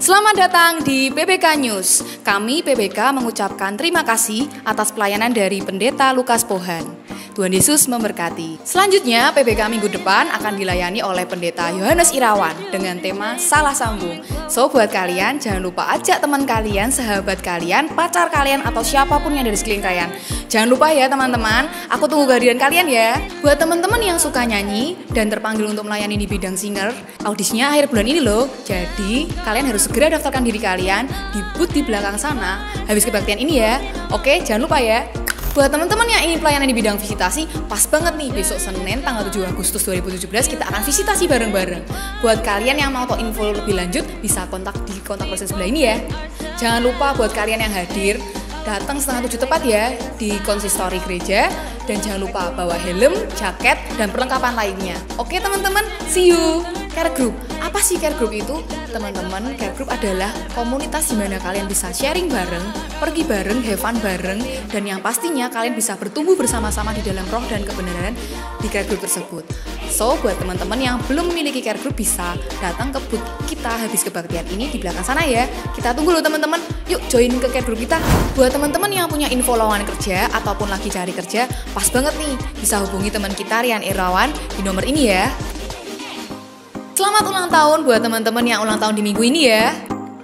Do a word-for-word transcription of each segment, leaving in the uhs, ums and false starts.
Selamat datang di P B K News. Kami P B K mengucapkan terima kasih atas pelayanan dari Pendeta Lukas Pohan. Tuhan Yesus memberkati. Selanjutnya, P B K minggu depan akan dilayani oleh Pendeta Yohanes Irawan dengan tema Salah Sambung. So, buat kalian, jangan lupa ajak teman kalian, sahabat kalian, pacar kalian, atau siapapun yang dari sekeliling kalian. Jangan lupa ya teman-teman, aku tunggu kehadiran kalian ya. Buat teman-teman yang suka nyanyi dan terpanggil untuk melayani di bidang singer, audisinya akhir bulan ini loh. Jadi, kalian harus segera daftarkan diri kalian di booth di belakang sana habis kebaktian ini ya. Oke, jangan lupa ya. Buat teman-teman yang ingin pelayanan di bidang visitasi, pas banget nih, besok Senin tanggal tujuh Agustus dua ribu tujuh belas kita akan visitasi bareng-bareng. Buat kalian yang mau tahu info lebih lanjut, bisa kontak di kontak person sebelah ini ya. Jangan lupa buat kalian yang hadir, datang setengah tujuh tepat ya di konsistori gereja. Dan jangan lupa bawa helm, jaket, dan perlengkapan lainnya. Oke teman-teman, see you! Care Group, apa sih Care Group itu? Teman-teman, Care Group adalah komunitas di mana kalian bisa sharing bareng, pergi bareng, have fun bareng, dan yang pastinya kalian bisa bertumbuh bersama-sama di dalam roh dan kebenaran di Care Group tersebut. So, buat teman-teman yang belum memiliki Care Group bisa datang ke booth kita habis kebaktian ini di belakang sana ya. Kita tunggu loh teman-teman, yuk join ke Care Group kita. Buat teman-teman yang punya info lowongan kerja ataupun lagi cari kerja, pas banget nih, bisa hubungi teman kita Rian Irawan di nomor ini ya. Selamat ulang tahun buat teman-teman yang ulang tahun di minggu ini ya.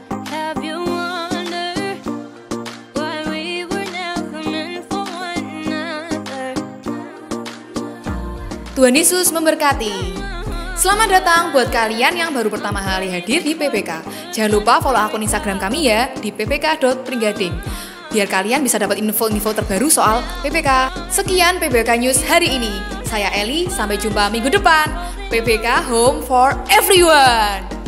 Tuhan Yesus memberkati. Selamat datang buat kalian yang baru pertama kali hadir di P B K. Jangan lupa follow akun Instagram kami ya di p p k dot pringgading. Biar kalian bisa dapat info-info terbaru soal P B K. Sekian P B K News hari ini. Saya Eli, sampai jumpa minggu depan. P B K Home for Everyone.